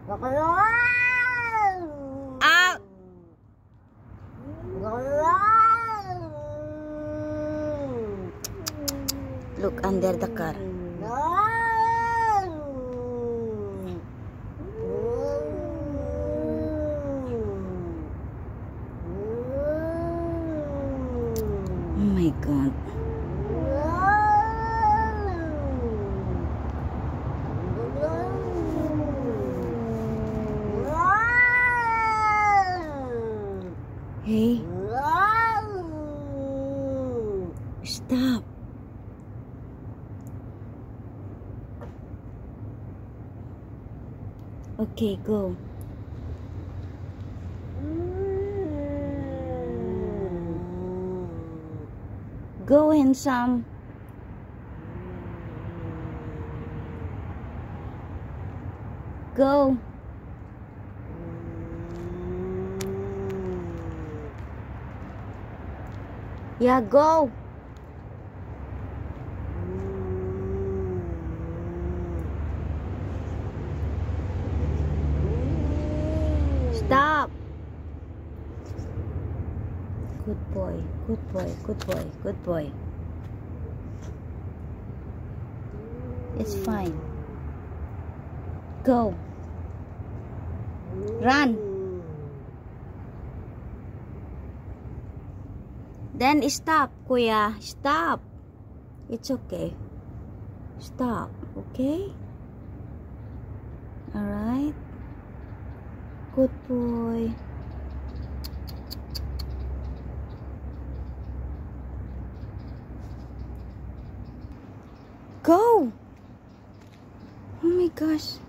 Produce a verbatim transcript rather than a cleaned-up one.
Out! Look under the car. Oh my God. Hey. Stop. Okay, go. Go, handsome. Go. Yeah, go. Stop. Good boy, good boy, good boy, good boy. It's fine. Go. Run. Then stop, kuya. Stop. It's okay. Stop, okay? Alright. Good boy. Go! Oh my gosh.